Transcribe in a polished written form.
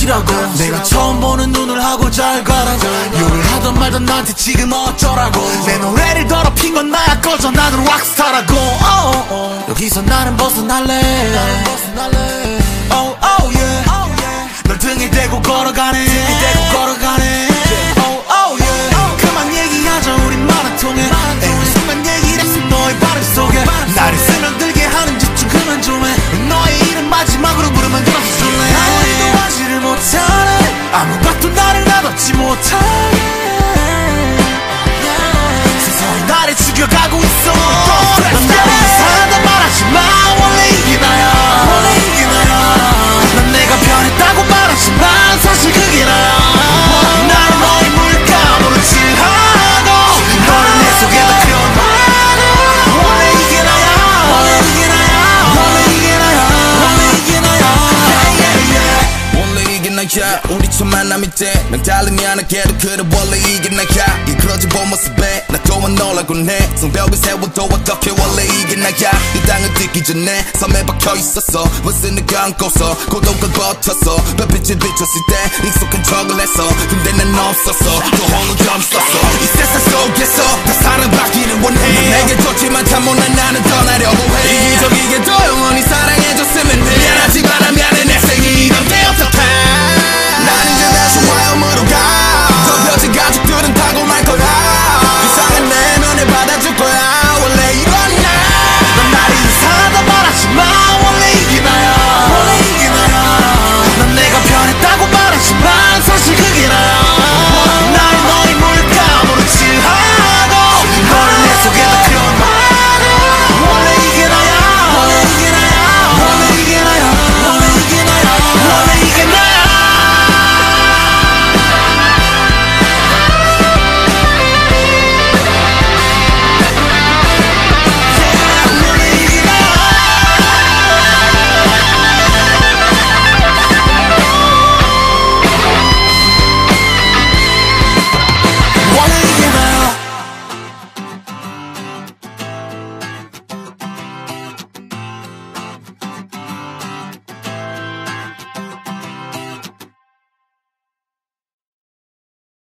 싫어하고 내가 처음 보는 눈을 하고 잘 가라고 욕을 하던 말던 나한테 지금 어쩌라고 내 노래를 더럽힌 건 나야 꺼져 나는 락스타라고 여기서 나는 벗어날래 Oh oh yeah 널 등에 대고 걸어가네 Oh oh yeah 그만 얘기하자 우린 말 안 통해 순간 얘기를 했음 너의 발음 속에 나를 스며들게 하는 짓 좀 그만 좀 해 너의 이름 마지막으로 부르면 들어줄래 아무리도 하지를 못하네 아무것도 나를 놔뒀지 못하게 세상이 나를 죽여가고 있어 난 나를 이상하다 말하지 마 원래 이게 나야 난 내가 변했다고 말하지만 사실 그게 나야 나는 너의 물감으로 칠하고 너는 내 속에다 그려놔도 원래 이게 나야 원래 이게 나야 우리 첫 만남이 때난 달리지 않았게도 그래 원래 이게 나야 이 그러지 본 모습에 나 또한 놀라곤 해 성벽을 세워도 어떻게 원래 이게 나야 이 땅을 뛰기 전에 섬에 박혀있었어 무슨 내가 안고서 고독을 버텼어 별빛이 비쳤을 때 익숙한 척을 했어 근데 난 없었어 또 혼을 좀 썼어 이 세상 속에서 다 사랑받기를 원해 넌 내게 좋지만 참 못난 나는 떠나려고 해 이기적이게 또 영원히 사랑해줬으면 해 미안하지만